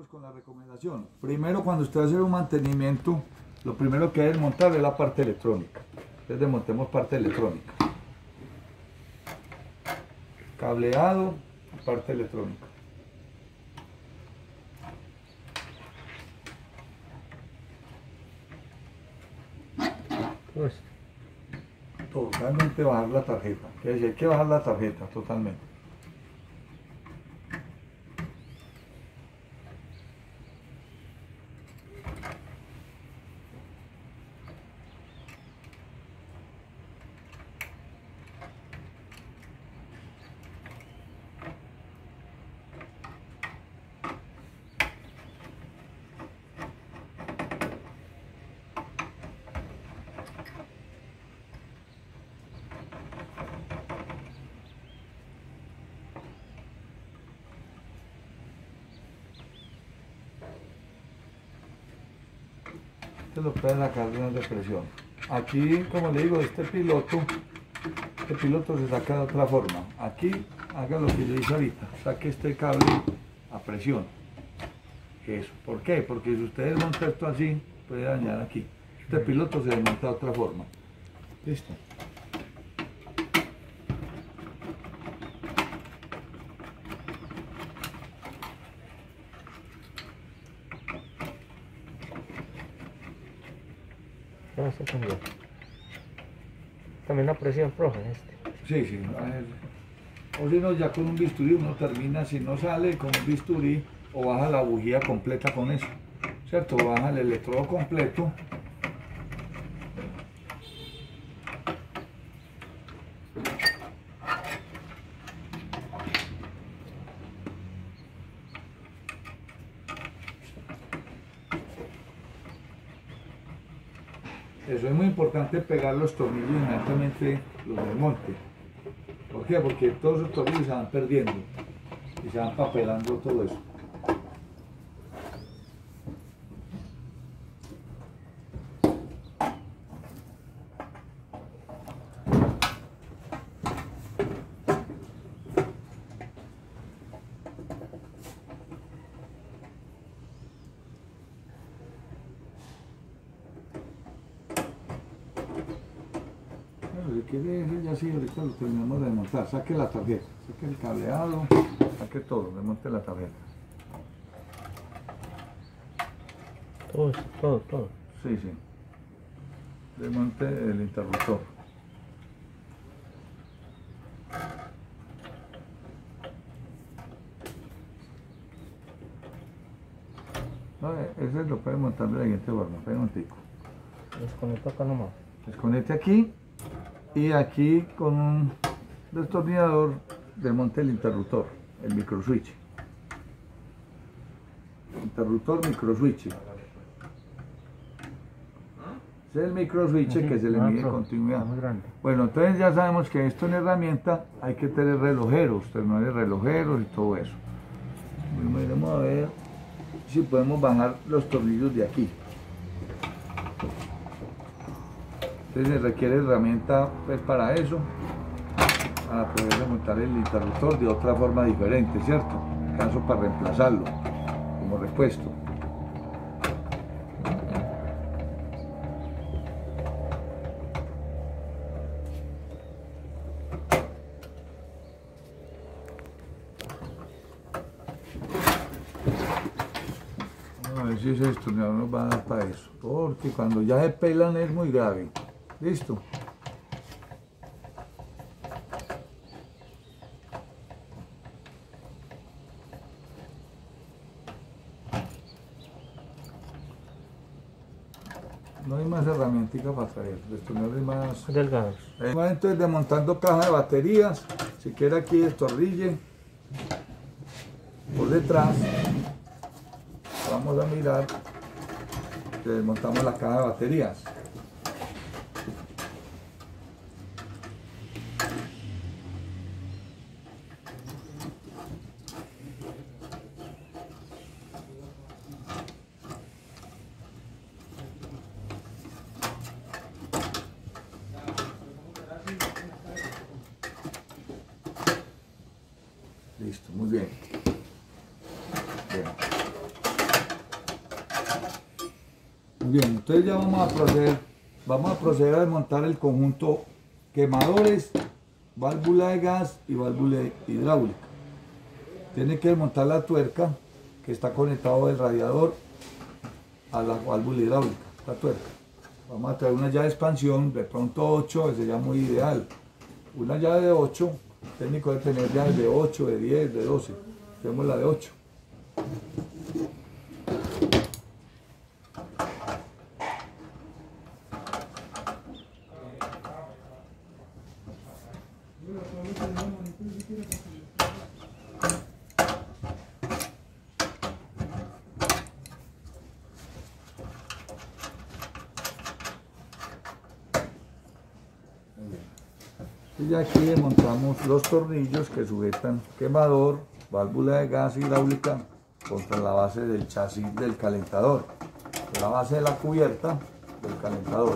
pues con la recomendación. Primero, cuando usted hace un mantenimiento, lo primero que debe montar es la parte electrónica. Entonces desmontemos parte electrónica. Cableado, parte electrónica. Pues, Totalmente bajar la tarjeta. Quiere decir, hay que bajar la tarjeta totalmente. Este lo puede sacar de una depresión. Aquí, como le digo, este piloto se saca de otra forma. Aquí haga lo que yo hice ahorita, saque este cable a presión. Eso. ¿Por qué? Porque si usted desmonta esto así, puede dañar aquí. Este piloto se desmonta de otra forma. Listo. ya se cambió. También la presión roja en este. Sí, sí. A ver. O si no, ya con un bisturí uno termina, si no sale con un bisturí, o baja la bujía completa con eso. ¿Cierto? Baja el electrodo completo. Eso es muy importante, pegar los tornillos inmediatamente los desmonte. ¿Por qué? Porque todos esos tornillos se van perdiendo y se van papelando todo eso. Si quiere, ya sí, ahorita lo terminamos de desmontar. Saque la tarjeta, saque el cableado, saque todo, desmonte la tarjeta. Todo eso, todo. Sí, sí. Desmonte el interruptor. No, ese lo puede montar de la siguiente forma, espera un momentico. Desconecto acá nomás. Desconecte aquí y aquí con un destornillador desmonte el interruptor, el microswitch. Interruptor microswitch. Ese es el microswitch que se le mide continuidad. Muy grande. Bueno, entonces ya sabemos que esto en herramienta hay que tener relojeros, tener relojeros y todo eso. Bueno, miremos a ver si podemos bajar los tornillos de aquí. Entonces se requiere herramienta pues, para eso, para poder remontar el interruptor de otra forma diferente, ¿cierto? En caso para reemplazarlo como repuesto. A ver si ese destornillador nos va a dar para eso, porque cuando ya se pelan es muy grave. Listo. No hay más herramientas para traer, destornilladores más Delgados. Entonces desmontando caja de baterías, si quiere aquí destornille por detrás. Vamos a mirar que desmontamos la caja de baterías. Listo, muy bien. Bien. Muy bien, entonces ya vamos a proceder a desmontar el conjunto quemadores, válvula de gas y válvula hidráulica. Tiene que desmontar la tuerca que está conectado del radiador a la válvula hidráulica, la tuerca. Vamos a traer una llave de expansión, de pronto 8, que sería muy ideal. Una llave de 8, técnico de tener llaves de 8, de 10, de 12. Tenemos la de 8. Y ya aquí desmontamos los tornillos que sujetan quemador, válvula de gas hidráulica contra la base del chasis del calentador, la base de la cubierta del calentador.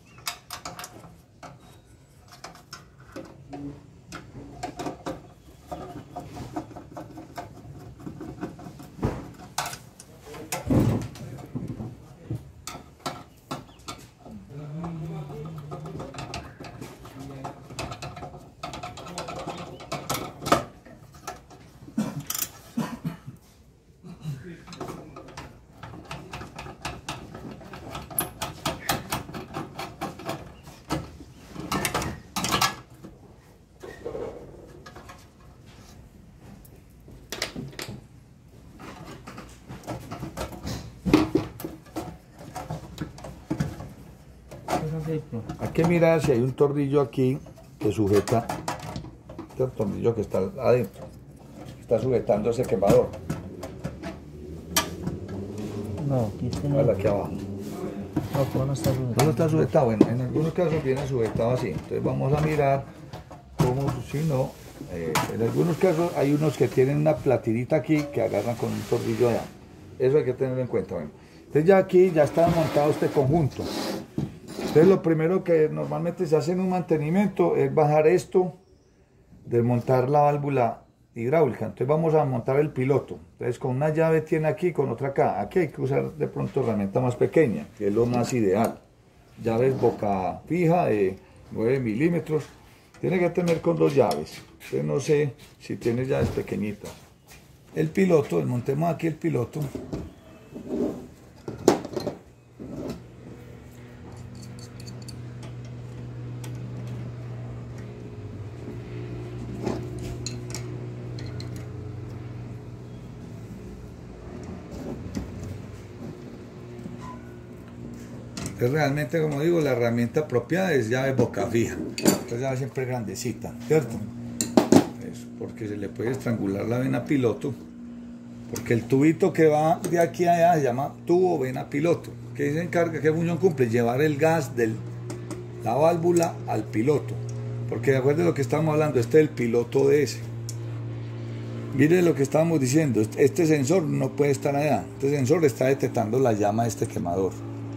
Hay que mirar si hay un tornillo aquí que sujeta, este tornillo que está adentro, está sujetando ese quemador. No, aquí está en Aquí abajo. No, pero no está sujetado. No está sujetado, bueno, en algunos casos viene sujetado así. Entonces vamos a mirar cómo, si no, en algunos casos hay unos que tienen una platinita aquí que agarran con un tornillo allá. Eso hay que tenerlo en cuenta. Bueno. Entonces ya aquí ya está montado este conjunto. Entonces lo primero que normalmente se hace en un mantenimiento es bajar esto, desmontar la válvula hidráulica. Entonces vamos a montar el piloto. Entonces con una llave tiene aquí, con otra acá. Aquí hay que usar de pronto herramienta más pequeña, que es lo más ideal. Llaves boca fija de 9 milímetros. Tiene que tener con 2 llaves. Entonces no sé si tiene llaves pequeñitas. El piloto, desmontemos aquí el piloto. Entonces realmente, como digo, la herramienta apropiada es llave boca fija. Esta llave siempre grandecita, ¿cierto? Eso, porque se le puede estrangular la vena piloto. Porque el tubito que va de aquí a allá se llama tubo vena piloto. ¿Qué se encarga? ¿Qué función cumple? Llevar el gas de la válvula al piloto. Porque de acuerdo a lo que estamos hablando, este es el piloto de ese. Mire lo que estábamos diciendo. Este sensor no puede estar allá. Este sensor está detectando la llama de este quemador.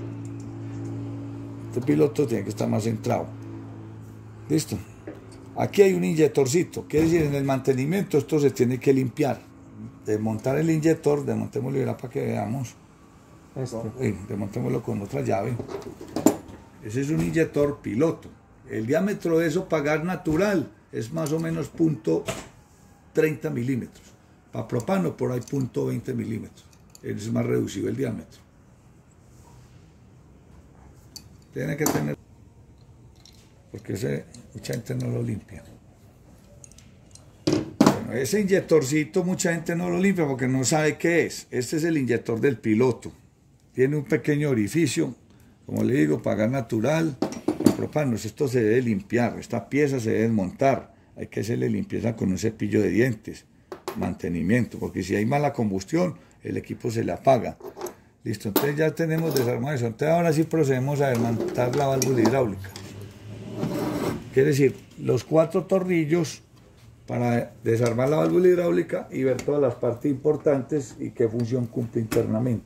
Este piloto tiene que estar más centrado. Listo. Aquí hay un inyectorcito. Quiere decir, en el mantenimiento esto se tiene que limpiar. Desmontar el inyector, desmontémoslo para que veamos. Desmontémoslo con otra llave. Ese es un inyector piloto. El diámetro de eso para gas natural es más o menos 0.30 milímetros. Para propano por ahí 0.20 milímetros. Es más reducido el diámetro. Tiene que tener, porque mucha gente no lo limpia. Bueno, ese inyectorcito mucha gente no lo limpia porque no sabe qué es. Este es el inyector del piloto. Tiene un pequeño orificio, como le digo, para gas natural, para propanos. Esto se debe limpiar, esta pieza se debe desmontar. Hay que hacerle limpieza con un cepillo de dientes, mantenimiento, porque si hay mala combustión, el equipo se le apaga. Listo, entonces ya tenemos desarmado eso. Entonces ahora sí procedemos a desmontar la válvula hidráulica. Quiere decir, los 4 tornillos para desarmar la válvula hidráulica y ver todas las partes importantes y qué función cumple internamente.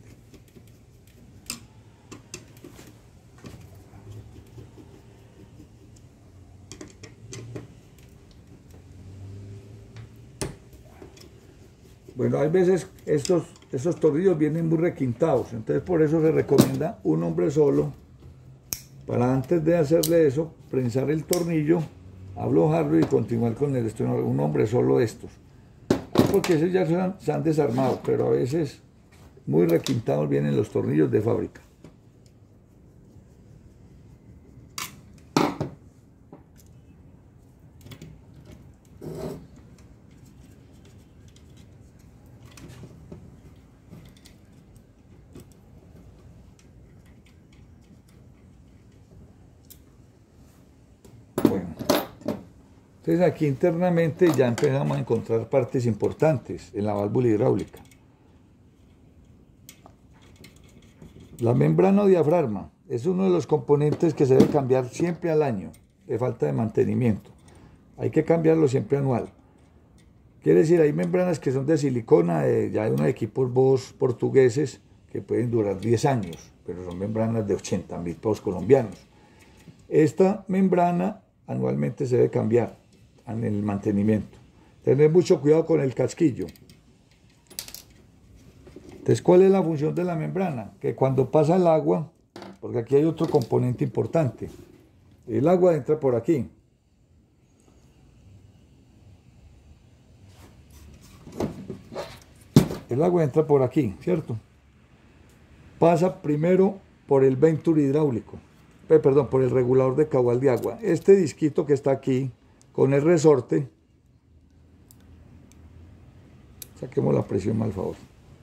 Bueno, hay veces estos esos tornillos vienen muy requintados, entonces por eso se recomienda un hombre solo, para antes de hacerle eso, prensar el tornillo, aflojarlo y continuar con el destornillador. Un hombre solo de estos, porque esos ya se han desarmado, pero a veces muy requintados vienen los tornillos de fábrica. Entonces aquí internamente ya empezamos a encontrar partes importantes en la válvula hidráulica. La membrana o diafragma es uno de los componentes que se debe cambiar siempre al año, de falta de mantenimiento. Hay que cambiarlo siempre anual. Quiere decir, hay membranas que son de silicona, ya hay unos equipos Bosch portugueses que pueden durar 10 años, pero son membranas de 80.000 pesos colombianos. Esta membrana anualmente se debe cambiar en el mantenimiento. Tener mucho cuidado con el casquillo. Entonces, ¿cuál es la función de la membrana? Que cuando pasa el agua, porque aquí hay otro componente importante, el agua entra por aquí. El agua entra por aquí, ¿cierto? Pasa primero por el Venturi hidráulico, perdón, por el regulador de caudal de agua. Este disquito que está aquí, con el resorte, saquemos la presión al favor.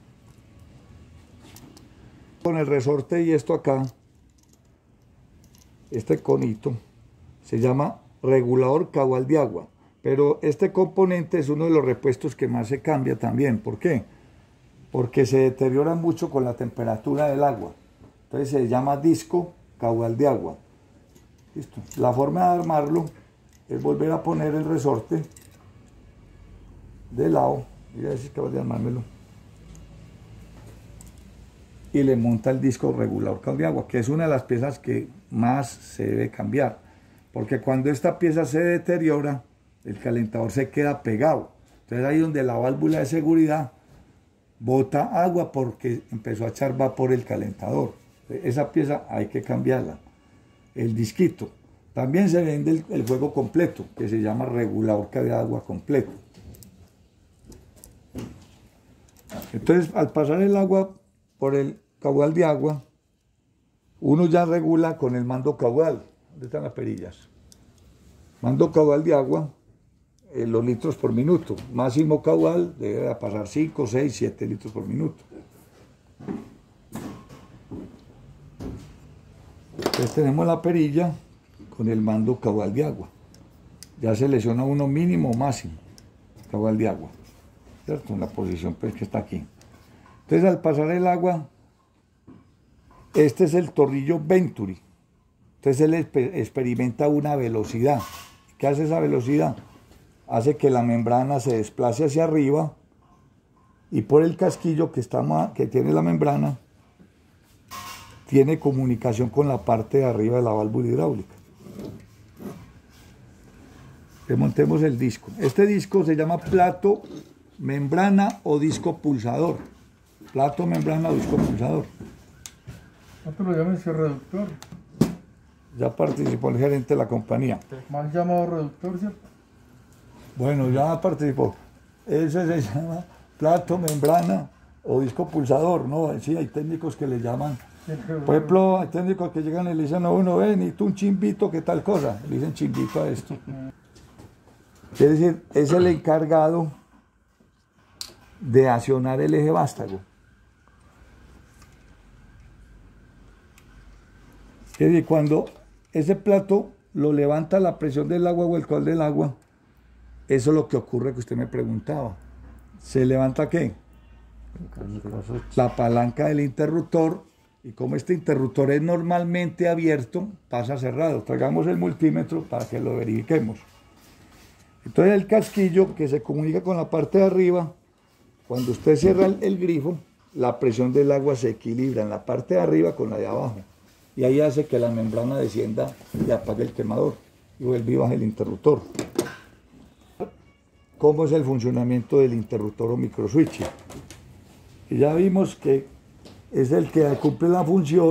Con el resorte y esto acá, este conito, se llama regulador caudal de agua. Pero este componente es uno de los repuestos que más se cambia también. ¿Por qué? Porque se deteriora mucho con la temperatura del agua. Entonces se llama disco caudal de agua. ¿Listo? La forma de armarlo es volver a poner el resorte de lado, voy a decir que voy a armármelo, y le monta el disco regulador caudal de agua, que es una de las piezas que más se debe cambiar, porque cuando esta pieza se deteriora, el calentador se queda pegado. Entonces ahí donde la válvula de seguridad bota agua porque empezó a echar vapor el calentador. Esa pieza hay que cambiarla. El disquito. También se vende el juego completo, que se llama regulador de agua completo. Entonces, al pasar el agua por el caudal de agua, uno ya regula con el mando caudal. ¿Dónde están las perillas? Mando caudal de agua, los litros por minuto. Máximo caudal debe pasar 5, 6, 7 litros por minuto. Entonces tenemos la perilla con el mando caudal de agua. Ya selecciona uno mínimo o máximo caudal de agua, ¿cierto? En la posición pues, que está aquí. Entonces al pasar el agua, este es el tornillo Venturi. Entonces él experimenta una velocidad. ¿Qué hace esa velocidad? Hace que la membrana se desplace hacia arriba y por el casquillo que tiene la membrana, tiene comunicación con la parte de arriba de la válvula hidráulica. Remontemos el disco. Este disco se llama plato, membrana o disco pulsador. Plato, membrana o disco pulsador. ¿Cuánto lo llaman ese reductor? Ya participó el gerente de la compañía. Mal llamado reductor, ¿cierto? Bueno, ya participó. Ese se llama plato, membrana o disco pulsador, ¿no? Sí, hay técnicos que le llaman. Por ejemplo, hay técnicos que llegan y le dicen a uno, ven, y tú un chimbito, ¿qué tal cosa? Le dicen chimbito a esto. Quiere decir, es el encargado de accionar el eje vástago. Quiere decir, cuando ese plato lo levanta la presión del agua o el caudal del agua, eso es lo que ocurre que usted me preguntaba. ¿Se levanta qué? La palanca del interruptor, y como este interruptor es normalmente abierto, pasa cerrado. Traigamos el multímetro para que lo verifiquemos. Entonces el casquillo que se comunica con la parte de arriba, cuando usted cierra el grifo, la presión del agua se equilibra en la parte de arriba con la de abajo. Y ahí hace que la membrana descienda y apague el quemador. Y vuelve y baja el interruptor. ¿Cómo es el funcionamiento del interruptor o microswitch? Y ya vimos que es el que cumple la función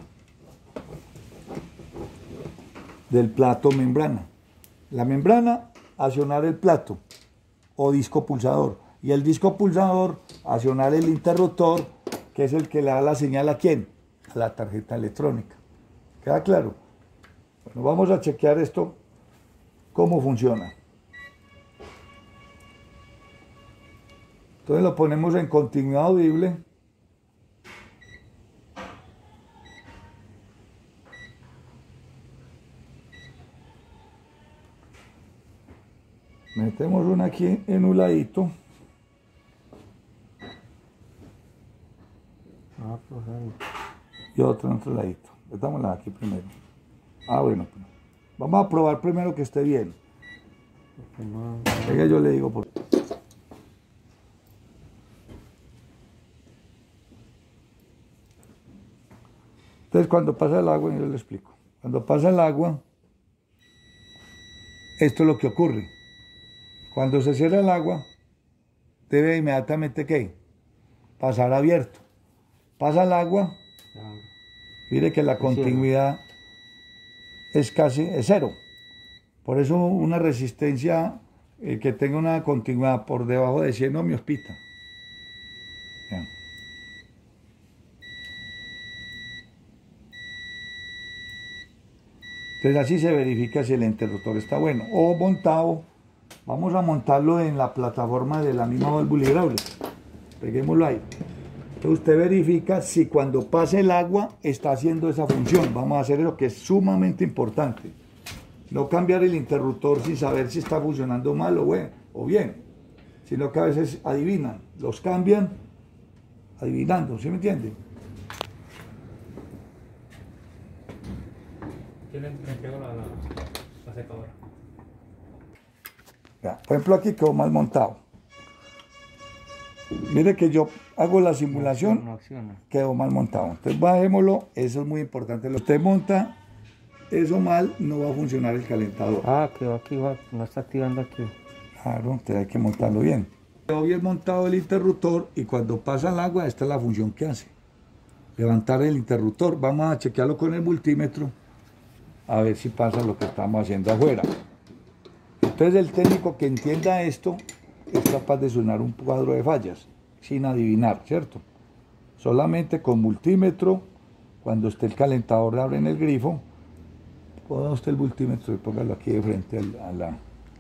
del plato membrana. La membrana, accionar el plato o disco pulsador. Y el disco pulsador, accionar el interruptor, que es el que le da la señal a quién, a la tarjeta electrónica. ¿Queda claro? Bueno, vamos a chequear esto, cómo funciona. Entonces lo ponemos en continuidad audible. Metemos una aquí en un ladito. Y otro en otro ladito. Metámosla aquí primero. Bueno. Vamos a probar primero que esté bien. Venga, yo le digo por qué. Entonces cuando pasa el agua, yo le explico. Cuando pasa el agua, esto es lo que ocurre. Cuando se cierra el agua, debe inmediatamente, ¿qué? Pasar abierto. Pasa el agua, mire que la continuidad es cero. Por eso una resistencia que tenga una continuidad por debajo de 100 ohmios pita. Vean. Entonces así se verifica si el interruptor está bueno. O montado, vamos a montarlo en la plataforma de la misma válvula hidráulica. Peguémoslo ahí. Entonces usted verifica si cuando pase el agua está haciendo esa función. Vamos a hacer lo que es sumamente importante. No cambiar el interruptor sin saber si está funcionando mal o bien. Sino que a veces adivinan. Los cambian adivinando. ¿Sí me entiende? Yo le entrego la secadora. Ya, por ejemplo, aquí quedó mal montado. Mire que yo hago la simulación, No acciona. quedó mal montado. Entonces bajémoslo, eso es muy importante. Si usted monta eso mal, no va a funcionar el calentador. Quedó aquí, no está activando aquí. Claro, entonces hay que montarlo bien. Quedó bien montado el interruptor y cuando pasa el agua, esta es la función que hace. Levantar el interruptor. Vamos a chequearlo con el multímetro a ver si pasa lo que estamos haciendo afuera. Entonces el técnico que entienda esto es capaz de sonar un cuadro de fallas sin adivinar, ¿cierto? Solamente con multímetro, cuando esté el calentador, abre en el grifo, ponga usted el multímetro y póngalo aquí de frente a la...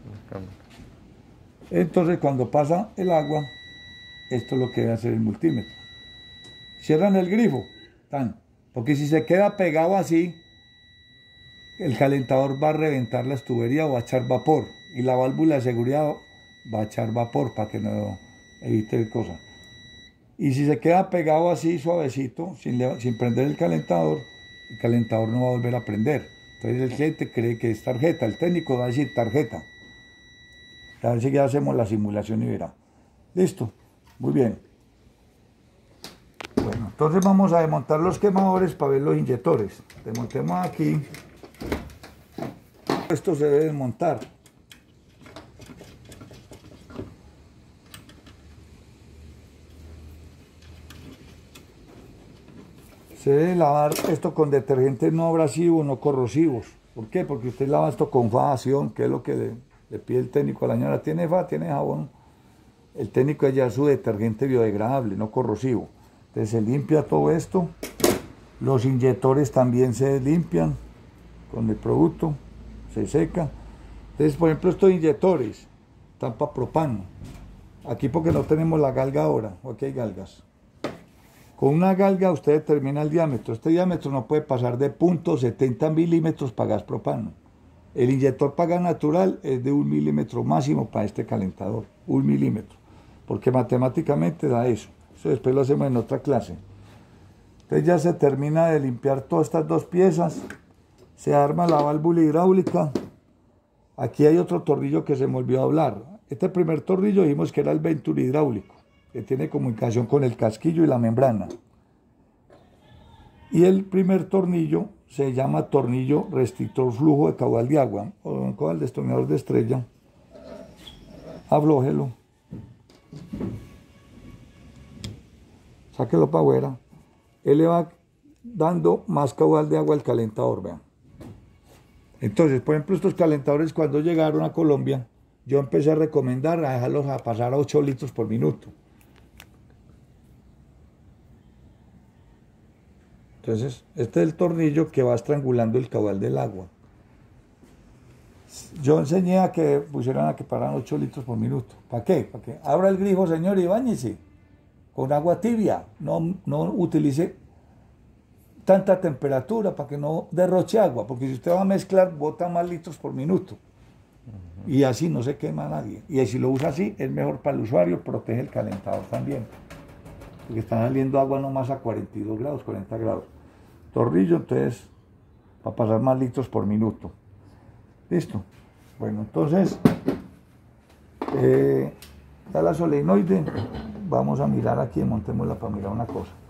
Entonces cuando pasa el agua, esto es lo que debe hacer el multímetro. Cierran el grifo, porque si se queda pegado así, el calentador va a reventar las tuberías o va a echar vapor y la válvula de seguridad va a echar vapor para que no evite cosas. Y si se queda pegado así suavecito, sin prender el calentador no va a volver a prender. Entonces el cliente cree que es tarjeta, el técnico va a decir tarjeta. A ver si ya hacemos la simulación y verá. Listo, muy bien. Bueno, entonces vamos a desmontar los quemadores para ver los inyectores. Desmontemos aquí. Esto se debe desmontar. Se debe lavar esto con detergentes no abrasivos, no corrosivos. ¿Por qué? Porque usted lava esto con fajación, que es lo que le pide el técnico a la señora. ¿Tiene fa? ¿Tiene jabón? El técnico es ya su detergente biodegradable, no corrosivo. Entonces se limpia todo esto. Los inyectores también se limpian con el producto, se seca. Entonces, por ejemplo, estos inyectores están para propano. Aquí porque no tenemos la galga ahora, o aquí hay galgas. Con una galga usted determina el diámetro. Este diámetro no puede pasar de 0.70 milímetros para gas propano. El inyector para gas natural es de 1 milímetro máximo para este calentador. 1 milímetro. Porque matemáticamente da eso. Eso después lo hacemos en otra clase. Entonces ya se termina de limpiar todas estas dos piezas. Se arma la válvula hidráulica. Aquí hay otro tornillo que se me olvidó hablar. Este primer tornillo dijimos que era el Venturi hidráulico, que tiene comunicación con el casquillo y la membrana. Y el primer tornillo se llama tornillo restrictor flujo de caudal de agua, o con el destornillador de estrella. Aflójelo. sáquelo para afuera, él le va dando más caudal de agua al calentador, vean. Entonces, por ejemplo, estos calentadores cuando llegaron a Colombia, yo empecé a recomendar a dejarlos a pasar a 8 litros por minuto. Entonces, este es el tornillo que va estrangulando el caudal del agua. Yo enseñé a que pusieran a que pararan 8 litros por minuto. ¿Para qué? Para que abra el grifo, señor, y báñese con agua tibia. No utilice tanta temperatura para que no derroche agua, porque si usted va a mezclar, bota más litros por minuto. Y así no se quema a nadie. Y si lo usa así, es mejor para el usuario, protege el calentador también. Porque está saliendo agua nomás a 42 grados, 40 grados. Tornillo, entonces, para pasar más litros por minuto. ¿Listo? Bueno, entonces, ya la solenoide, vamos a mirar aquí, montémosla para mirar una cosa.